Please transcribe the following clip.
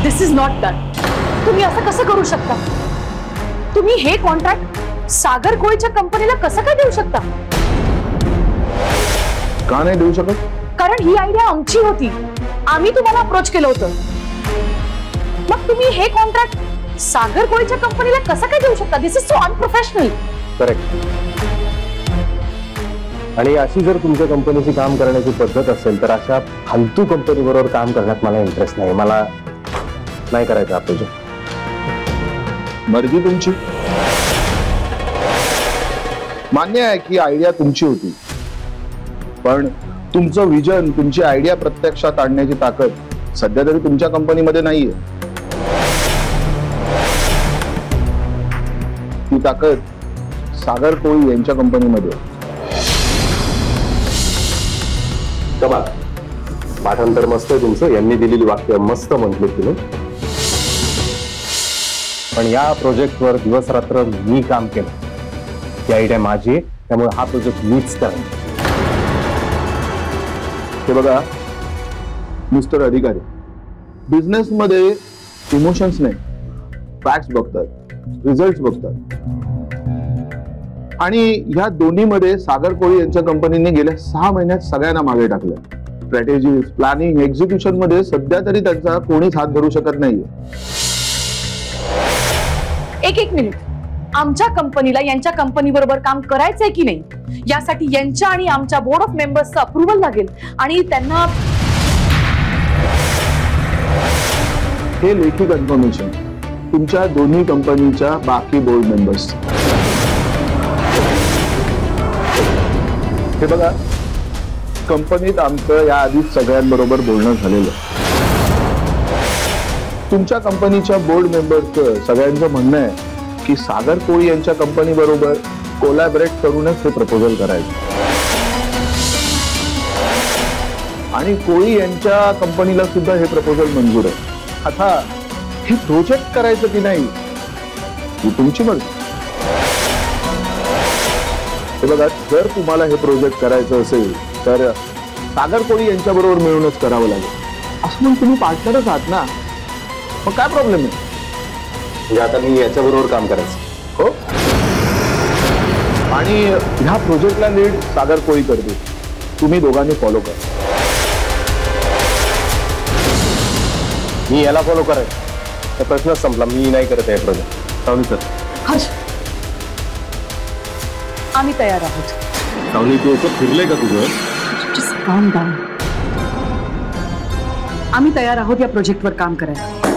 This is not done. तुम्ही असं कसं करू शकता? तुम्ही हे कॉन्ट्रॅक्ट सागर कोळीच्या कंपनीला कसं काय देऊ शकता? का नाही देऊ शकत? कारण ही आयडिया आमची होती. आम्ही तुम्हाला अप्रोच केलं होतं. मग तुम्ही हे कॉन्ट्रॅक्ट सागर कोळीच्या कंपनीला कसं काय देऊ शकता? This is so unprofessional. Correct. आणि अशी जर तुमच्या कंपनीची काम करण्याची पद्धत असेल तर अशा फालतू कंपनी बरोबर काम करण्यात मला इंटरेस्ट नाही. मला नाही करायचं हा प्रोजेक्ट. मर्जी तुमची. मान्य आहे की आयडिया तुमची होती, पण तुमचं विजन, तुमची आयडिया प्रत्यक्षात आणण्याची ताकद सध्या तरी तुमच्या कंपनीमध्ये नाहीये. ती ताकद सागर कोळी यांच्या कंपनीमध्ये. कमाल. पाठांतर मस्त आहे तुमचं. यांनी दिलेली वाक्य मस्त म्हटले तुम्ही. पण या प्रोजेक्टवर दिवस रात्र मी काम केलं. ही आयडिया माझी आहे, त्यामुळे हा प्रोजेक्ट मीच करणार. हे बघा मिस्टर अधिकारी, बिझनेस मध्ये इमोशन्स नाही, फॅक्ट्स बघतात, रिझल्ट बघतात. आणि ह्या दोन्हीमध्ये सागर कोळी यांच्या कंपनीने गेल्या 6 महिन्यात सगळ्यांना मागे टाकलं. स्ट्रॅटेजी, प्लॅनिंग, एक्झिक्युशन मध्ये सध्या तरी त्यांचा कोणीच हात धरू शकत नाहीये. एक मिनिट. आमच्या कंपनीला यांच्या कंपनी बरोबर काम करायचंय की नाही यासाठी यांच्या आणि आमच्या बोर्ड ऑफ मेंबर्सचं अप्रुव्हल लागेल. आणि त्यांना हे लेखी कन्फर्मेशन तुमच्या दोन्ही कंपनीच्या बाकी बोर्ड मेंबर्स. हे बघा, कंपनीत आमचं याआधीच सगळ्यांबरोबर बोलणं झालेलं. तुमच्या कंपनीच्या बोर्ड मेंबर्सचं सगळ्यांचं म्हणणं आहे की सागर कोळी यांच्या कंपनी बरोबर कोलॅबरेट करूनच हे प्रपोजल करायचं. आणि कोळी यांच्या कंपनीला सुद्धा हे प्रपोजल मंजूर आहे. आता हे प्रोजेक्ट करायचं की नाही ही तुमची मर्जी. हे बघा, जर तुम्हाला हे प्रोजेक्ट करायचं असेल तर सागर कोळी यांच्या बरोबर मिळूनच करावं लागेल. असं म्हणून तुम्ही पार्टनरच आहात ना, मग काय प्रॉब्लेम आहे? म्हणजे आता मी याच्याबरोबर काम करायचं. हो. आणि ह्या प्रोजेक्टला लीड सागर कोळी करते. तुम्ही दोघांनी फॉलो करा. मी याला फॉलो करायचं तर प्रश्नच संपला. मी नाही करत आहे प्रोजेक्ट. सावली सर. हर्ष, आम्ही तयार आहोत. सावली, तू असं फिरले का तुझं? Just calm down. आम्ही तयार आहोत या प्रोजेक्टवर काम करायला.